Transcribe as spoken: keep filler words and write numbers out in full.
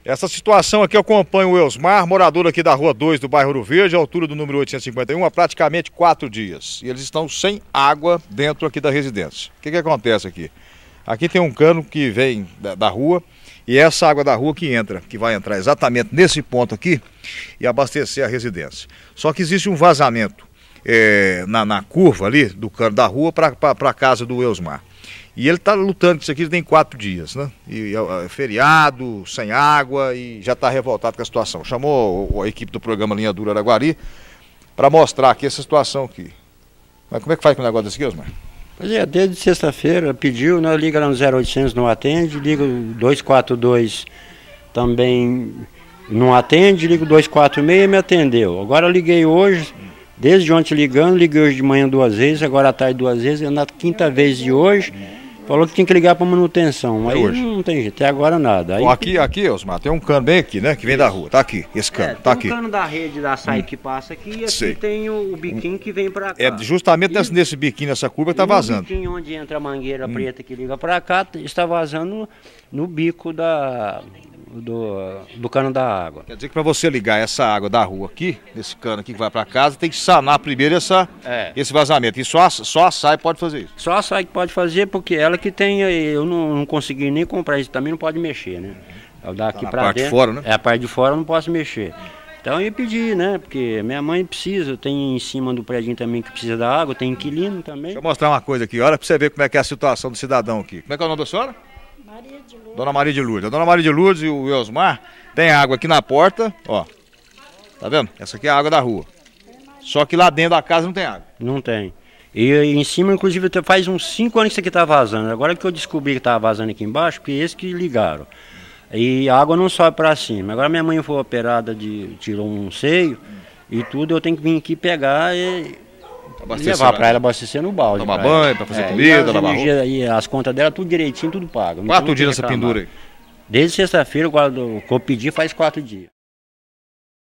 Essa situação aqui acompanha o Elsmar, morador aqui da Rua dois do bairro Ouro Verde, à altura do número oitocentos e cinquenta e um, há praticamente quatro dias. E eles estão sem água dentro aqui da residência. O que que acontece aqui? Aqui tem um cano que vem da, da rua e é essa água da rua que entra, que vai entrar exatamente nesse ponto aqui e abastecer a residência. Só que existe um vazamento é, na, na curva ali do cano da rua para a casa do Elsmar. E ele está lutando com isso aqui tem quatro dias, né? E é feriado, sem água e já está revoltado com a situação. Chamou a equipe do programa Linha Dura Araguari para mostrar aqui essa situação aqui. Mas como é que faz com o negócio desse aqui, Elsmar? Pois é, desde sexta-feira pediu, né? Liga lá no zero oitocentos, não atende, liga o dois quatro dois também não atende, liga o dois quatro seis e me atendeu. Agora eu liguei hoje, desde ontem ligando, liguei hoje de manhã duas vezes, agora à tarde duas vezes, e na quinta vez de hoje. Falou que tinha que ligar para manutenção, aí hoje não tem jeito, até agora nada. Aí... Bom, aqui, aqui, Elsmar, tem um cano bem aqui, né, que vem da rua, tá aqui, esse cano, é, tá aqui. Tem um cano da rede da açaí hum. que passa aqui e aqui Sei. tem o, o biquinho que vem para cá. É justamente nesse, e, nesse biquinho, nessa curva que tá vazando. O biquinho onde entra a mangueira hum. preta que liga para cá, está vazando no, no bico da... Do, do cano da água. Quer dizer que para você ligar essa água da rua aqui, nesse cano aqui que vai para casa, tem que sanar primeiro essa, é. esse vazamento. E só a, só a SAI pode fazer isso? Só a SAI que pode fazer, porque ela que tem, eu não, não consegui nem comprar isso, também não pode mexer, né? Eu daqui tá para parte dentro, de fora, né? É a parte de fora eu não posso mexer. Então eu ia pedir, né? Porque minha mãe precisa, tem em cima do prédio também que precisa da água, tem inquilino também. Deixa eu mostrar uma coisa aqui, olha para você ver como é que é a situação do cidadão aqui. Como é que é o nome da senhora? Maria de Lourdes. Dona Maria de Lourdes. A Dona Maria de Lourdes e o Elsmar tem água aqui na porta, ó. Tá vendo? Essa aqui é a água da rua. Só que lá dentro da casa não tem água. Não tem. E em cima, inclusive, faz uns cinco anos que isso aqui tá vazando. Agora que eu descobri que tava vazando aqui embaixo, porque eles que ligaram. E a água não sobe para cima. Agora minha mãe foi operada, de tirou um seio e tudo, eu tenho que vir aqui pegar e... Abastecer, levar para ela abastecer no balde. Tomar banho, para fazer é, comida, e lavar roupa. E as contas dela, tudo direitinho, tudo pago. Quatro dias nessa pendura aí? Desde sexta-feira, o que eu pedi faz quatro dias.